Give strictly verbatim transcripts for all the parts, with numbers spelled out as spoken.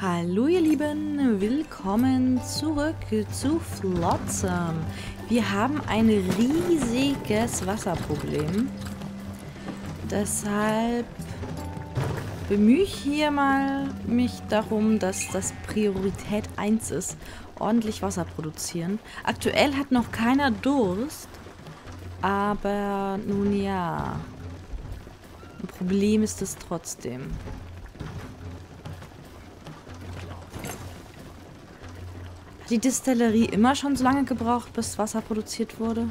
Hallo ihr Lieben, willkommen zurück zu Flotsam. Wir haben ein riesiges Wasserproblem. Deshalb bemühe ich hier mal mich darum, dass das Priorität eins ist, ordentlich Wasser produzieren. Aktuell hat noch keiner Durst, aber nun ja, ein Problem ist es trotzdem. Hat die Distillerie immer schon so lange gebraucht, bis Wasser produziert wurde?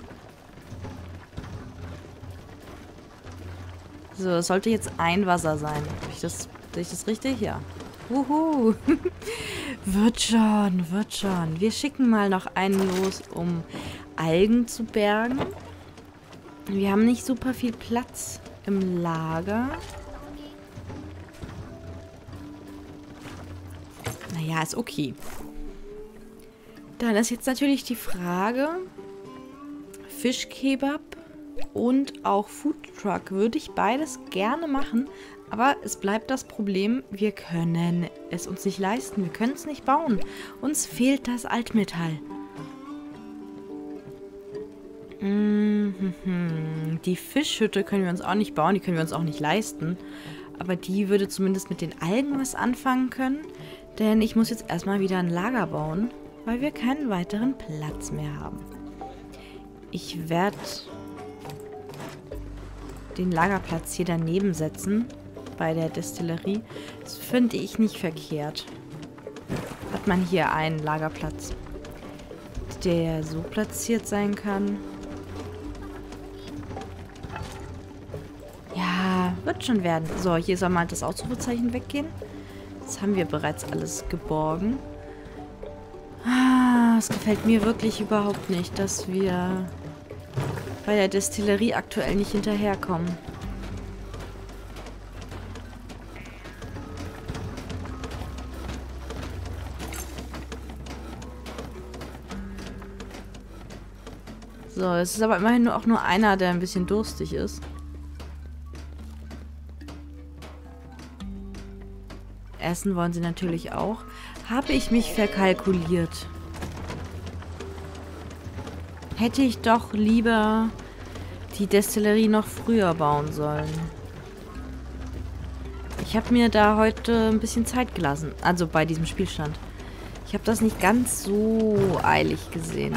So, es sollte jetzt ein Wasser sein. Sehe ich das, sehe ich das richtig? Ja. Wuhu. Wird schon, wird schon. Wir schicken mal noch einen los, um Algen zu bergen. Wir haben nicht super viel Platz im Lager. Naja, ist okay. Dann ist jetzt natürlich die Frage, Fischkebab und auch Foodtruck würde ich beides gerne machen, aber es bleibt das Problem, wir können es uns nicht leisten, wir können es nicht bauen. Uns fehlt das Altmetall. Mhm. Die Fischhütte können wir uns auch nicht bauen, die können wir uns auch nicht leisten, aber die würde zumindest mit den Algen was anfangen können, denn ich muss jetzt erstmal wieder ein Lager bauen, weil wir keinen weiteren Platz mehr haben. Ich werde den Lagerplatz hier daneben setzen, bei der Destillerie. Das finde ich nicht verkehrt. Hat man hier einen Lagerplatz, der so platziert sein kann. Ja, wird schon werden. So, hier soll mal das Ausrufezeichen weggehen. Das haben wir bereits alles geborgen. Ah, es gefällt mir wirklich überhaupt nicht, dass wir bei der Destillerie aktuell nicht hinterherkommen. So, es ist aber immerhin nur auch nur einer, der ein bisschen durstig ist. Essen wollen sie natürlich auch. Habe ich mich verkalkuliert. Hätte ich doch lieber die Destillerie noch früher bauen sollen. Ich habe mir da heute ein bisschen Zeit gelassen. Also bei diesem Spielstand. Ich habe das nicht ganz so eilig gesehen.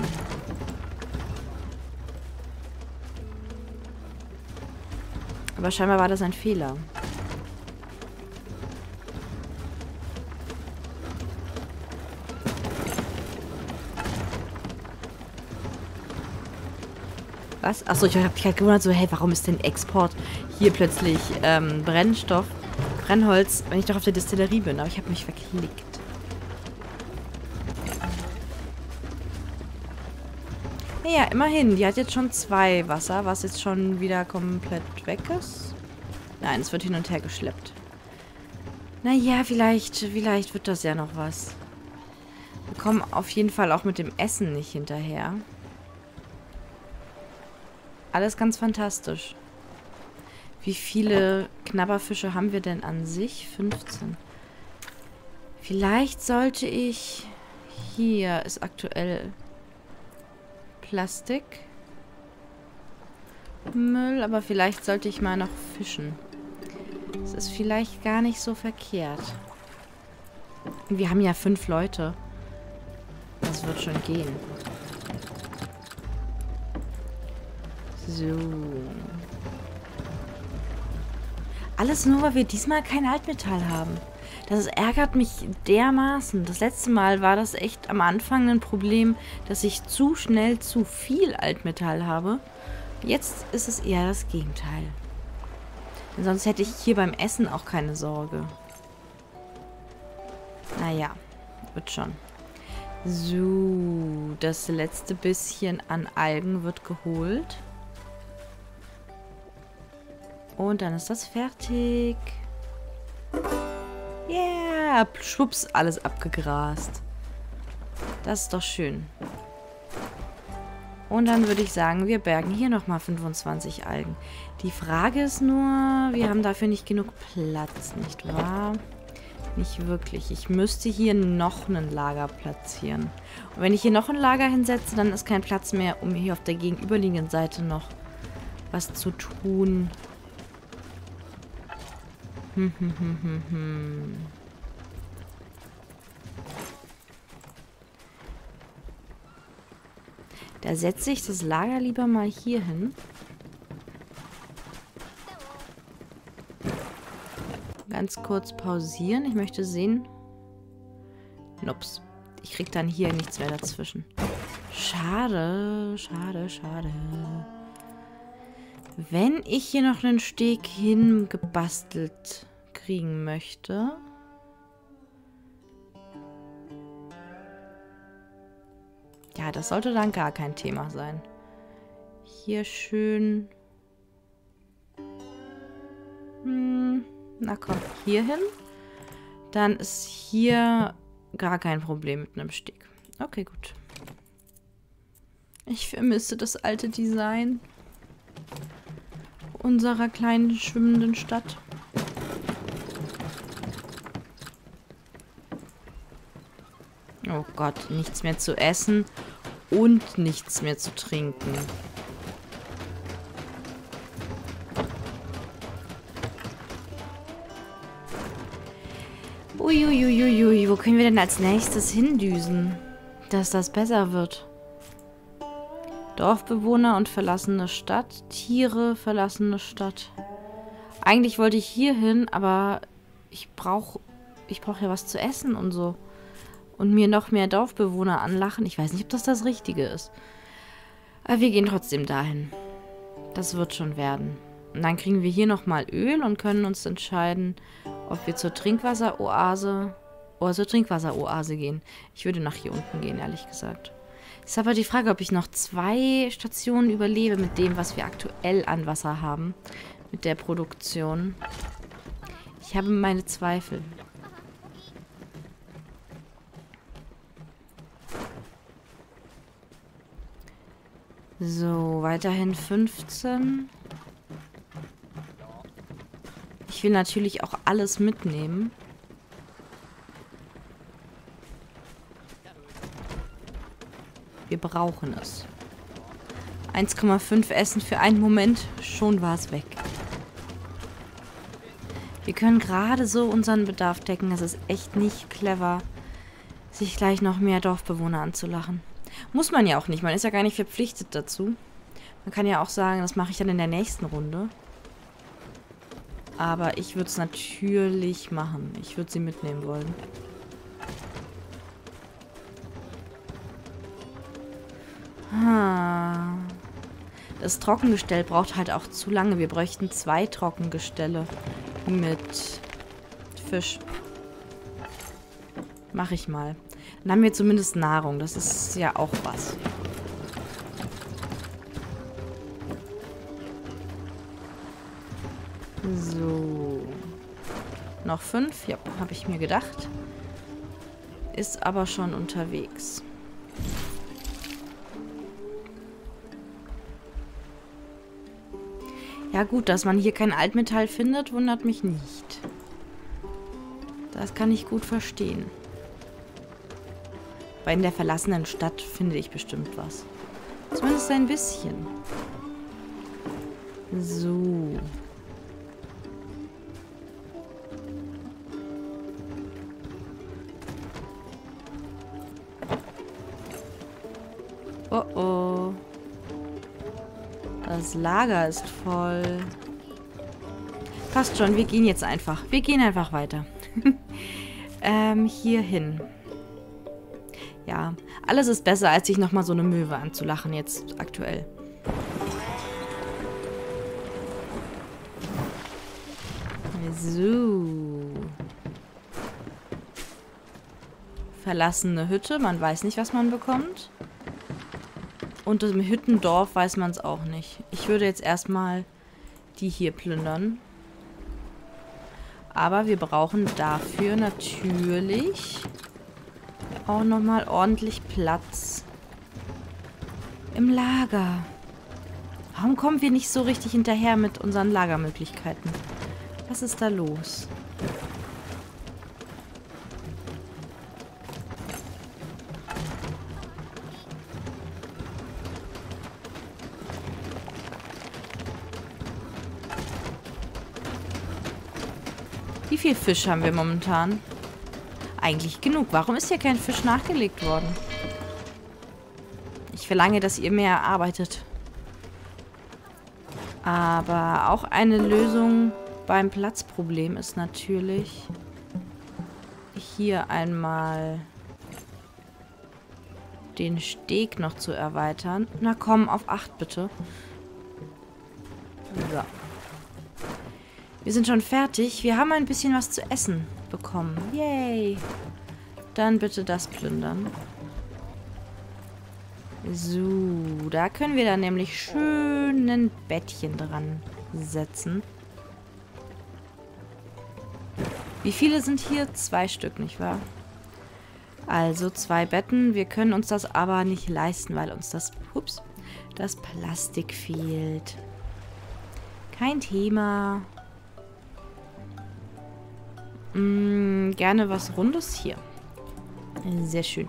Aber scheinbar war das ein Fehler. Was? Achso, ich habe mich halt gewundert, so, hey, warum ist denn Export hier plötzlich ähm, Brennstoff, Brennholz, wenn ich doch auf der Distillerie bin? Aber ich habe mich verklickt. Naja, immerhin, die hat jetzt schon zwei Wasser, was jetzt schon wieder komplett weg ist. Nein, es wird hin und her geschleppt. Naja, vielleicht, vielleicht wird das ja noch was. Wir kommen auf jeden Fall auch mit dem Essen nicht hinterher. Alles ganz fantastisch. Wie viele Knabberfische haben wir denn an sich? fünfzehn. Vielleicht sollte ich... Hier ist aktuell Plastik. Müll, aber vielleicht sollte ich mal noch fischen. Das ist vielleicht gar nicht so verkehrt. Wir haben ja fünf Leute. Das wird schon gehen. So. Alles nur, weil wir diesmal kein Altmetall haben. Das ärgert mich dermaßen. Das letzte Mal war das echt am Anfang ein Problem, dass ich zu schnell zu viel Altmetall habe. Jetzt ist es eher das Gegenteil. Denn sonst hätte ich hier beim Essen auch keine Sorge. Naja, wird schon. So, das letzte bisschen an Algen wird geholt. Und dann ist das fertig. Yeah, schwupps, alles abgegrast. Das ist doch schön. Und dann würde ich sagen, wir bergen hier nochmal fünfundzwanzig Algen. Die Frage ist nur, wir haben dafür nicht genug Platz, nicht wahr? Nicht wirklich. Ich müsste hier noch ein Lager platzieren. Und wenn ich hier noch ein Lager hinsetze, dann ist kein Platz mehr, um hier auf der gegenüberliegenden Seite noch was zu tun. Hm, hm, hm, hm, hm. Da setze ich das Lager lieber mal hier hin. Ganz kurz pausieren. Ich möchte sehen. Nups. Ich krieg dann hier nichts mehr dazwischen. Schade, schade, schade. Wenn ich hier noch einen Steg hingebastelt kriegen möchte. Ja, das sollte dann gar kein Thema sein. Hier schön. Hm, na komm, hier hin. Dann ist hier gar kein Problem mit einem Steg. Okay, gut. Ich vermisse das alte Design unserer kleinen schwimmenden Stadt. Oh Gott, nichts mehr zu essen und nichts mehr zu trinken. Uiuiuiui, wo können wir denn als nächstes hindüsen, dass das besser wird? Dorfbewohner und verlassene Stadt, Tiere, verlassene Stadt. Eigentlich wollte ich hier hin, aber ich brauche ich brauch ja was zu essen und so. Und mir noch mehr Dorfbewohner anlachen. Ich weiß nicht, ob das das Richtige ist. Aber wir gehen trotzdem dahin. Das wird schon werden. Und dann kriegen wir hier nochmal Öl und können uns entscheiden, ob wir zur Trinkwasseroase oder zur Trinkwasseroase gehen. Ich würde nach hier unten gehen, ehrlich gesagt. Ist aber die Frage, ob ich noch zwei Stationen überlebe mit dem, was wir aktuell an Wasser haben. Mit der Produktion. Ich habe meine Zweifel. So, weiterhin fünfzehn. Ich will natürlich auch alles mitnehmen. Wir brauchen es. eins Komma fünf Essen für einen Moment, schon war es weg. Wir können gerade so unseren Bedarf decken. Das ist echt nicht clever, sich gleich noch mehr Dorfbewohner anzulachen. Muss man ja auch nicht. Man ist ja gar nicht verpflichtet dazu. Man kann ja auch sagen, das mache ich dann in der nächsten Runde. Aber ich würde es natürlich machen. Ich würde sie mitnehmen wollen. Ah. Das Trockengestell braucht halt auch zu lange. Wir bräuchten zwei Trockengestelle mit Fisch. Mache ich mal. Dann haben wir zumindest Nahrung. Das ist ja auch was. So. Noch fünf. Ja, habe ich mir gedacht. Ist aber schon unterwegs. Ja gut, dass man hier kein Altmetall findet, wundert mich nicht. Das kann ich gut verstehen. Weil in der verlassenen Stadt finde ich bestimmt was. Zumindest ein bisschen. So. Oh oh. Das Lager ist voll. Passt schon, wir gehen jetzt einfach. Wir gehen einfach weiter. ähm, hier hin. Ja, alles ist besser, als sich nochmal so eine Möwe anzulachen jetzt aktuell. So. Verlassene Hütte. Man weiß nicht, was man bekommt. Und im Hüttendorf weiß man es auch nicht. Ich würde jetzt erstmal die hier plündern. Aber wir brauchen dafür natürlich auch nochmal ordentlich Platz im Lager. Warum kommen wir nicht so richtig hinterher mit unseren Lagermöglichkeiten? Was ist da los? Wie viel Fisch haben wir momentan? Eigentlich genug. Warum ist hier kein Fisch nachgelegt worden? Ich verlange, dass ihr mehr arbeitet. Aber auch eine Lösung beim Platzproblem ist natürlich hier einmal den Steg noch zu erweitern. Na komm, auf acht bitte. So. Wir sind schon fertig. Wir haben ein bisschen was zu essen bekommen. Yay. Dann bitte das plündern. So, da können wir dann nämlich schön ein Bettchen dran setzen. Wie viele sind hier? Zwei Stück, nicht wahr? Also zwei Betten. Wir können uns das aber nicht leisten, weil uns das, ups, das Plastik fehlt. Kein Thema. Hm, gerne was Rundes hier. Sehr schön.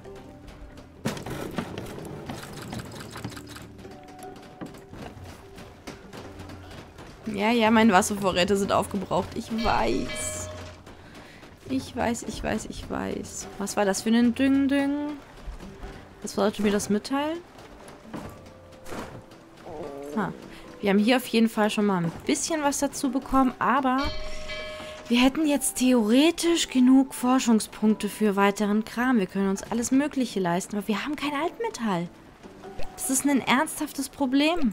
Ja, ja, meine Wasservorräte sind aufgebraucht. Ich weiß. Ich weiß, ich weiß, ich weiß. Was war das für ein Düng-Düng? Was sollte mir das mitteilen? Ha. Wir haben hier auf jeden Fall schon mal ein bisschen was dazu bekommen, aber wir hätten jetzt theoretisch genug Forschungspunkte für weiteren Kram. Wir können uns alles Mögliche leisten, aber wir haben kein Altmetall. Das ist ein ernsthaftes Problem.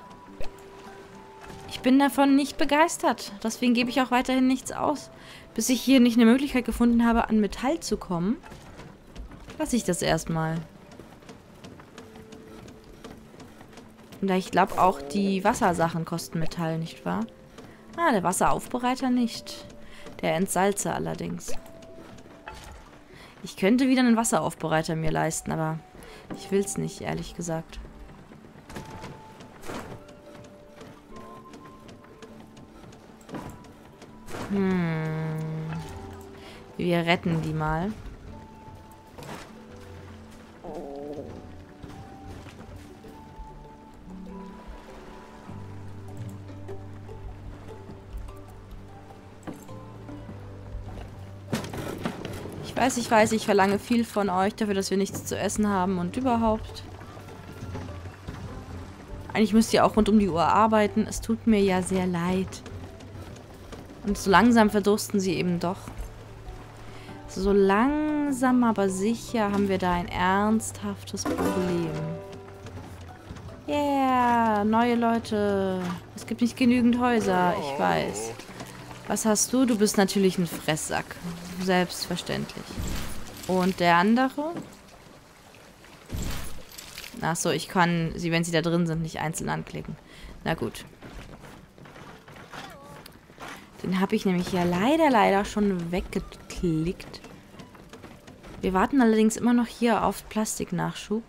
Ich bin davon nicht begeistert. Deswegen gebe ich auch weiterhin nichts aus. Bis ich hier nicht eine Möglichkeit gefunden habe, an Metall zu kommen, lasse ich das erstmal. Und da ich glaube, auch die Wassersachen kosten Metall, nicht wahr? Ah, der Wasseraufbereiter nicht. Der Entsalzer allerdings. Ich könnte wieder einen Wasseraufbereiter mir leisten, aber ich will es nicht, ehrlich gesagt. Hm. Wir retten die mal. Ich weiß, ich weiß, ich verlange viel von euch dafür, dass wir nichts zu essen haben und überhaupt. Eigentlich müsst ihr auch rund um die Uhr arbeiten. Es tut mir ja sehr leid. Und so langsam verdursten sie eben doch. So langsam, aber sicher haben wir da ein ernsthaftes Problem. Yeah, neue Leute. Es gibt nicht genügend Häuser, ich weiß. Was hast du? Du bist natürlich ein Fresssack. Selbstverständlich. Und der andere? Achso, ich kann sie, wenn sie da drin sind, nicht einzeln anklicken. Na gut. Den habe ich nämlich ja leider, leider schon weggeklickt. Wir warten allerdings immer noch hier auf Plastiknachschub.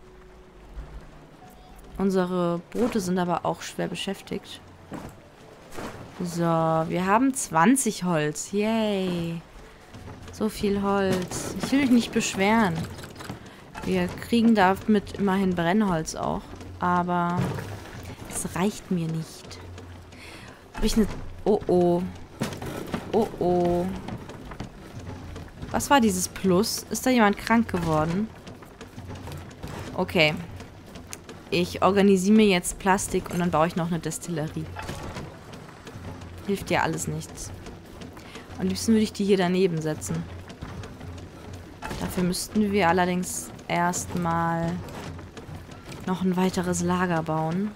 Unsere Boote sind aber auch schwer beschäftigt. So, wir haben zwanzig Holz. Yay. So viel Holz. Ich will mich nicht beschweren. Wir kriegen damit immerhin Brennholz auch. Aber es reicht mir nicht. Habe ich eine... Oh oh. Oh oh. Was war dieses Plus? Ist da jemand krank geworden? Okay. Ich organisiere mir jetzt Plastik und dann baue ich noch eine Destillerie. Hilft ja alles nichts. Am liebsten würde ich die hier daneben setzen. Dafür müssten wir allerdings erstmal noch ein weiteres Lager bauen.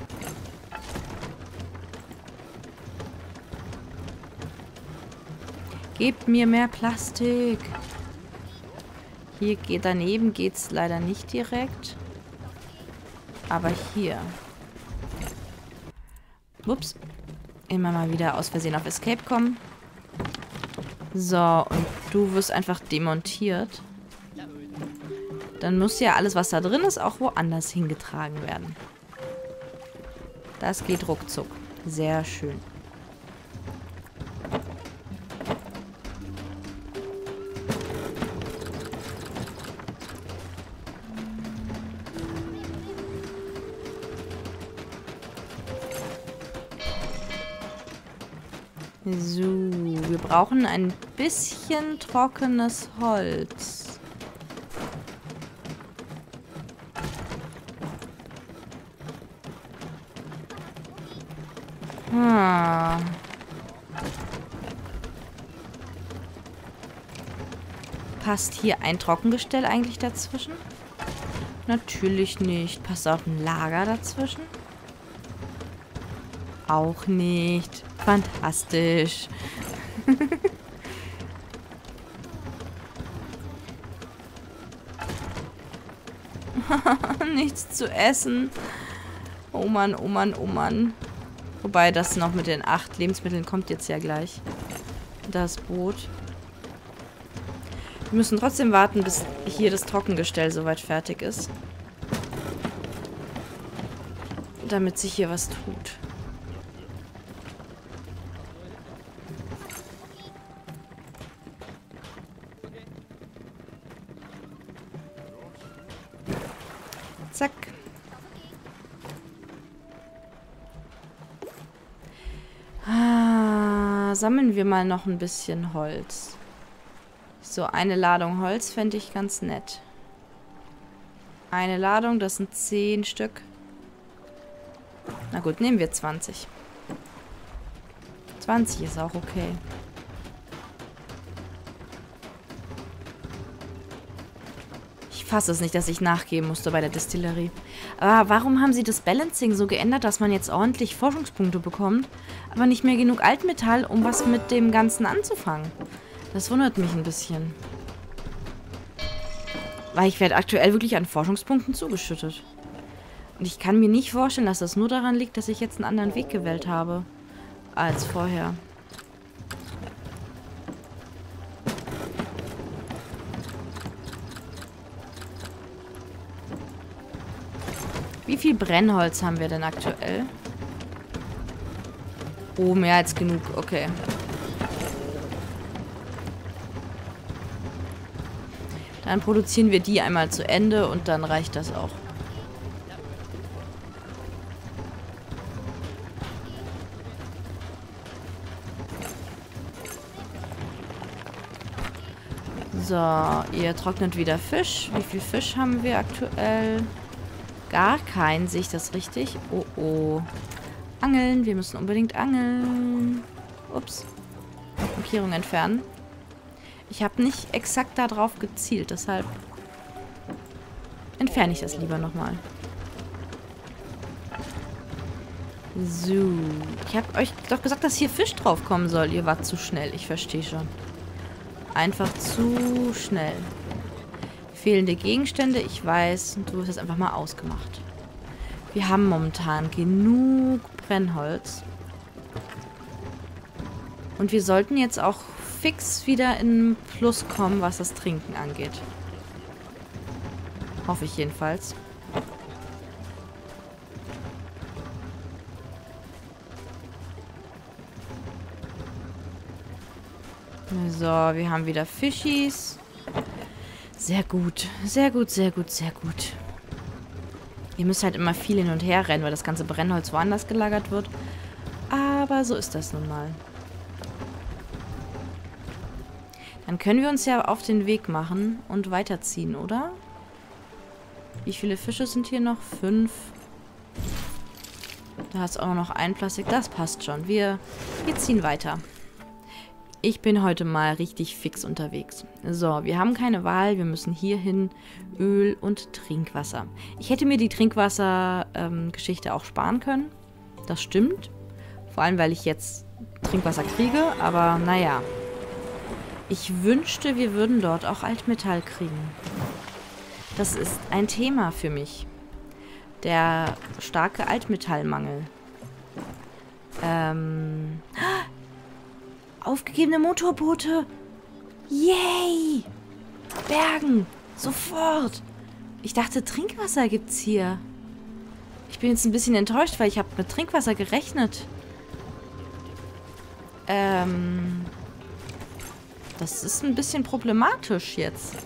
Gebt mir mehr Plastik. Hier geht daneben geht's leider nicht direkt. Aber hier. Ups. Immer mal wieder aus Versehen auf Escape kommen. So, und du wirst einfach demontiert. Dann muss ja alles, was da drin ist, auch woanders hingetragen werden. Das geht ruckzuck. Sehr schön. So, wir brauchen ein bisschen trockenes Holz. Hm. Passt hier ein Trockengestell eigentlich dazwischen? Natürlich nicht. Passt auch ein Lager dazwischen? Auch nicht. Fantastisch. Nichts zu essen. Oh Mann, oh Mann, oh Mann. Wobei das noch mit den acht Lebensmitteln kommt jetzt ja gleich. Das Boot. Wir müssen trotzdem warten, bis hier das Trockengestell soweit fertig ist. Damit sich hier was tut. Zack. Ah, sammeln wir mal noch ein bisschen Holz. So, eine Ladung Holz fände ich ganz nett. Eine Ladung, das sind zehn Stück. Na gut, nehmen wir zwanzig. zwanzig ist auch okay. Ich fasse es nicht, dass ich nachgeben musste bei der Distillerie. Aber warum haben sie das Balancing so geändert, dass man jetzt ordentlich Forschungspunkte bekommt, aber nicht mehr genug Altmetall, um was mit dem Ganzen anzufangen? Das wundert mich ein bisschen. Weil ich werde aktuell wirklich an Forschungspunkten zugeschüttet. Und ich kann mir nicht vorstellen, dass das nur daran liegt, dass ich jetzt einen anderen Weg gewählt habe als vorher. Wie viel Brennholz haben wir denn aktuell? Oh, mehr als genug. Okay. Dann produzieren wir die einmal zu Ende und dann reicht das auch. So, ihr trocknet wieder Fisch. Wie viel Fisch haben wir aktuell? Gar keinen, sehe ich das richtig? Oh, oh. Angeln, wir müssen unbedingt angeln. Ups. Markierung entfernen. Ich habe nicht exakt darauf gezielt, deshalb entferne ich das lieber nochmal. So. Ich habe euch doch gesagt, dass hier Fisch drauf kommen soll. Ihr wart zu schnell, ich verstehe schon. Einfach zu schnell. Fehlende Gegenstände, ich weiß. Und du hast es einfach mal ausgemacht. Wir haben momentan genug Brennholz. Und wir sollten jetzt auch fix wieder in Plus kommen, was das Trinken angeht. Hoffe ich jedenfalls. So, wir haben wieder Fischis. Sehr gut. Sehr gut, sehr gut, sehr gut. Ihr müsst halt immer viel hin und her rennen, weil das ganze Brennholz woanders gelagert wird. Aber so ist das nun mal. Dann können wir uns ja auf den Weg machen und weiterziehen, oder? Wie viele Fische sind hier noch? Fünf. Da hast du auch noch ein Plastik. Das passt schon. Wir, wir ziehen weiter. Ich bin heute mal richtig fix unterwegs. So, wir haben keine Wahl. Wir müssen hierhin Öl und Trinkwasser. Ich hätte mir die Trinkwasser-Geschichte ähm, auch sparen können. Das stimmt. Vor allem, weil ich jetzt Trinkwasser kriege. Aber naja. Ich wünschte, wir würden dort auch Altmetall kriegen. Das ist ein Thema für mich. Der starke Altmetallmangel. Ähm... Aufgegebene Motorboote. Yay! Bergen. Sofort. Ich dachte, Trinkwasser gibt's hier. Ich bin jetzt ein bisschen enttäuscht, weil ich habe mit Trinkwasser gerechnet. Ähm... Das ist ein bisschen problematisch jetzt.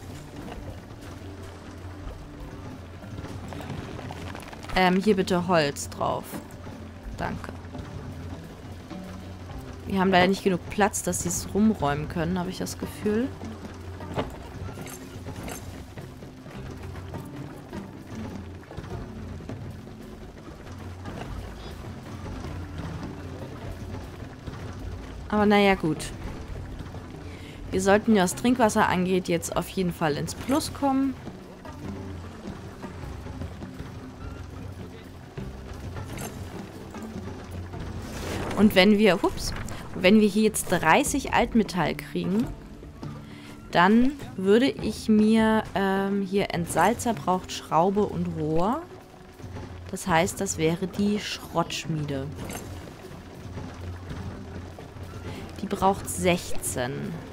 Ähm, hier bitte Holz drauf. Danke. Wir haben leider nicht genug Platz, dass sie es rumräumen können, habe ich das Gefühl. Aber naja, gut. Wir sollten, was Trinkwasser angeht, jetzt auf jeden Fall ins Plus kommen. Und wenn wir, ups, wenn wir hier jetzt dreißig Altmetall kriegen, dann würde ich mir ähm, hier Entsalzer braucht Schraube und Rohr. Das heißt, das wäre die Schrottschmiede. Die braucht sechzehn.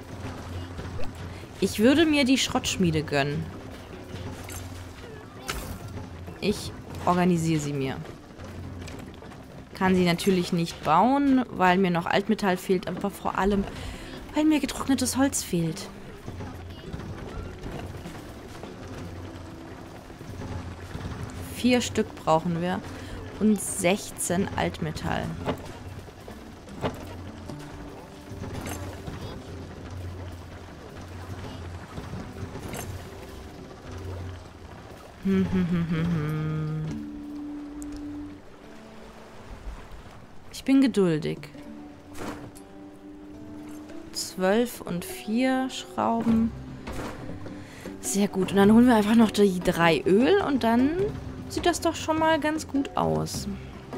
Ich würde mir die Schrottschmiede gönnen. Ich organisiere sie mir. Kann sie natürlich nicht bauen, weil mir noch Altmetall fehlt, aber vor allem, weil mir getrocknetes Holz fehlt. Vier Stück brauchen wir und sechzehn Altmetall. Hm, hm, hm, hm, hm. Ich bin geduldig. Zwölf und vier Schrauben. Sehr gut. Und dann holen wir einfach noch die drei Öl und dann sieht das doch schon mal ganz gut aus.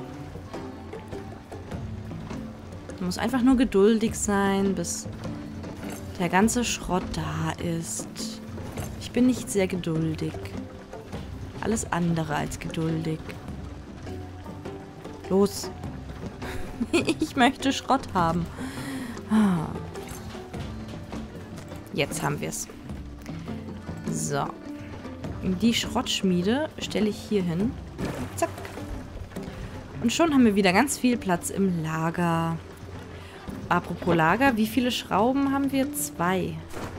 Man muss einfach nur geduldig sein, bis der ganze Schrott da ist. Ich bin nicht sehr geduldig. Alles andere als geduldig. Los. Ich möchte Schrott haben. Jetzt haben wir es. So. Die Schrottschmiede stelle ich hier hin. Zack. Und schon haben wir wieder ganz viel Platz im Lager. Apropos Lager, wie viele Schrauben haben wir? Zwei.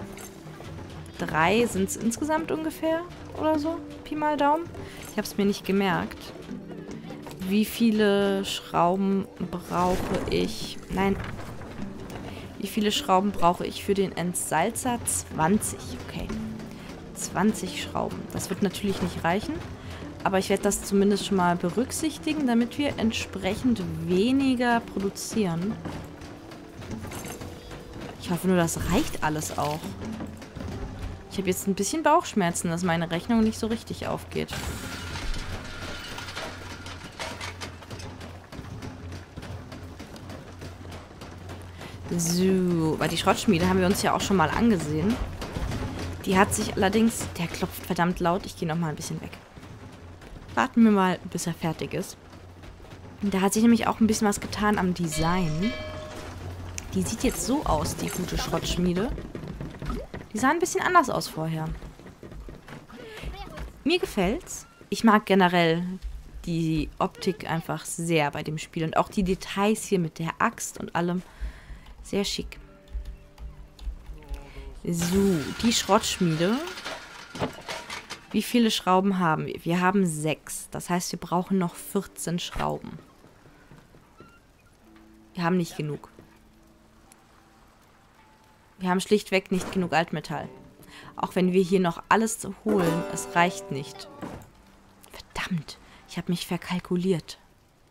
Drei sind es insgesamt ungefähr oder so. Pi mal Daumen. Ich habe es mir nicht gemerkt. Wie viele Schrauben brauche ich? Nein. Wie viele Schrauben brauche ich für den Entsalzer? zwanzig. Okay. zwanzig Schrauben. Das wird natürlich nicht reichen. Aber ich werde das zumindest schon mal berücksichtigen, damit wir entsprechend weniger produzieren. Ich hoffe nur, das reicht alles auch. Ich habe jetzt ein bisschen Bauchschmerzen, dass meine Rechnung nicht so richtig aufgeht. So, weil die Schrottschmiede haben wir uns ja auch schon mal angesehen. Die hat sich allerdings... Der klopft verdammt laut. Ich gehe nochmal ein bisschen weg. Warten wir mal, bis er fertig ist. Da hat sich nämlich auch ein bisschen was getan am Design. Die sieht jetzt so aus, die gute Schrottschmiede. Die sah ein bisschen anders aus vorher. Mir gefällt's. Ich mag generell die Optik einfach sehr bei dem Spiel. Und auch die Details hier mit der Axt und allem. Sehr schick. So, die Schrottschmiede. Wie viele Schrauben haben wir? Wir haben sechs. Das heißt, wir brauchen noch vierzehn Schrauben. Wir haben nicht genug. Wir haben schlichtweg nicht genug Altmetall. Auch wenn wir hier noch alles holen, es reicht nicht. Verdammt, ich habe mich verkalkuliert.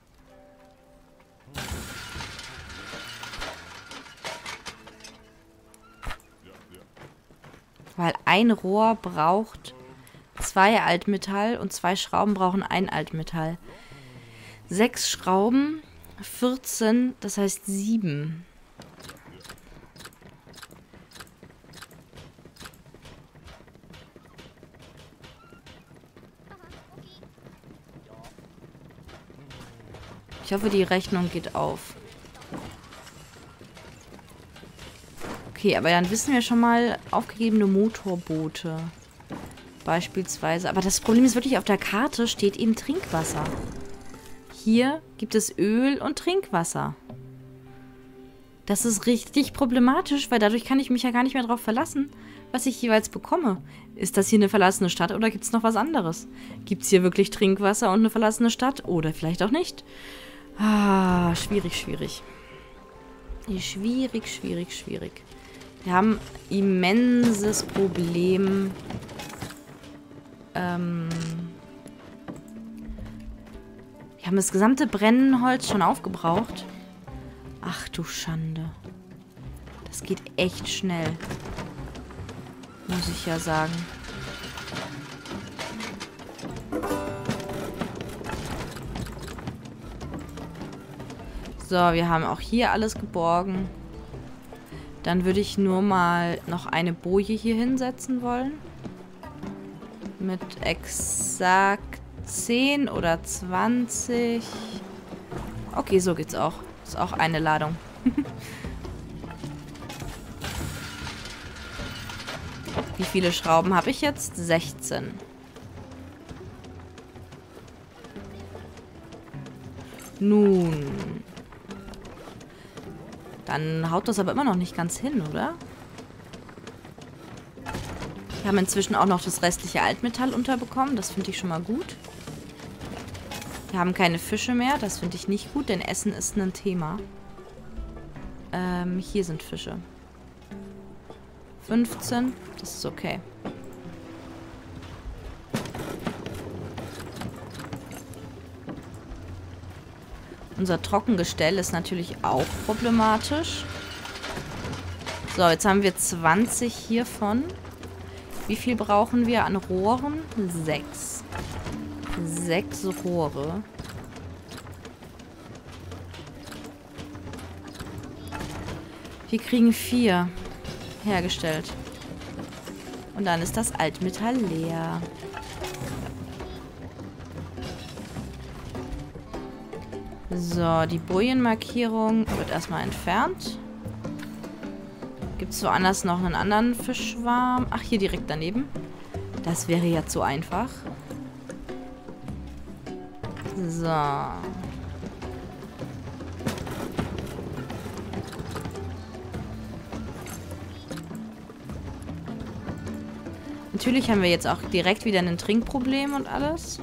Weil ein Rohr braucht zwei Altmetall und zwei Schrauben brauchen ein Altmetall. Sechs Schrauben, vierzehn, das heißt sieben. Ich hoffe, die Rechnung geht auf. Okay, aber dann wissen wir schon mal, aufgegebene Motorboote. Beispielsweise. Aber das Problem ist wirklich, auf der Karte steht eben Trinkwasser. Hier gibt es Öl und Trinkwasser. Das ist richtig problematisch, weil dadurch kann ich mich ja gar nicht mehr darauf verlassen, was ich jeweils bekomme. Ist das hier eine verlassene Stadt oder gibt es noch was anderes? Gibt es hier wirklich Trinkwasser und eine verlassene Stadt? Oder vielleicht auch nicht. Ah, schwierig, schwierig. Schwierig, schwierig, schwierig. Wir haben immenses Problem. Ähm... Wir haben das gesamte Brennholz schon aufgebraucht. Ach du Schande. Das geht echt schnell. Muss ich ja sagen. So, wir haben auch hier alles geborgen. Dann würde ich nur mal noch eine Boje hier hinsetzen wollen. Mit exakt zehn oder zwanzig. Okay, so geht's auch. Ist auch eine Ladung. Wie viele Schrauben habe ich jetzt? sechzehn. Nun. Dann haut das aber immer noch nicht ganz hin, oder? Wir haben inzwischen auch noch das restliche Altmetall unterbekommen. Das finde ich schon mal gut. Wir haben keine Fische mehr. Das finde ich nicht gut, denn Essen ist ein Thema. Ähm, hier sind Fische. fünfzehn. Das ist okay. Unser Trockengestell ist natürlich auch problematisch. So, jetzt haben wir zwanzig hiervon. Wie viel brauchen wir an Rohren? Sechs. Sechs Rohre. Wir kriegen vier hergestellt. Und dann ist das Altmetall leer. So, die Bojenmarkierung wird erstmal entfernt. Gibt es woanders noch einen anderen Fischschwarm? Ach, hier direkt daneben. Das wäre ja zu einfach. So. Natürlich haben wir jetzt auch direkt wieder ein Trinkproblem und alles.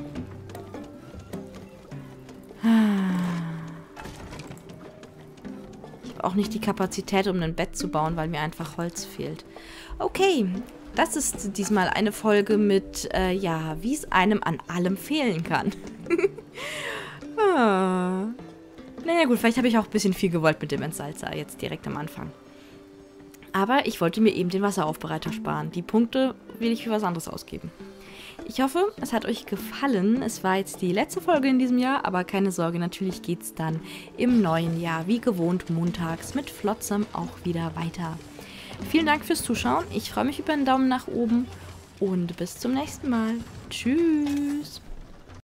Ich habe auch nicht die Kapazität, um ein Bett zu bauen, weil mir einfach Holz fehlt. Okay, das ist diesmal eine Folge mit, äh, ja, wie es einem an allem fehlen kann. ah. Naja gut, vielleicht habe ich auch ein bisschen viel gewollt mit dem Entsalzer jetzt direkt am Anfang. Aber ich wollte mir eben den Wasseraufbereiter sparen. Die Punkte will ich für was anderes ausgeben. Ich hoffe, es hat euch gefallen. Es war jetzt die letzte Folge in diesem Jahr, aber keine Sorge, natürlich geht es dann im neuen Jahr, wie gewohnt, montags mit Flotsam auch wieder weiter. Vielen Dank fürs Zuschauen. Ich freue mich über einen Daumen nach oben und bis zum nächsten Mal. Tschüss.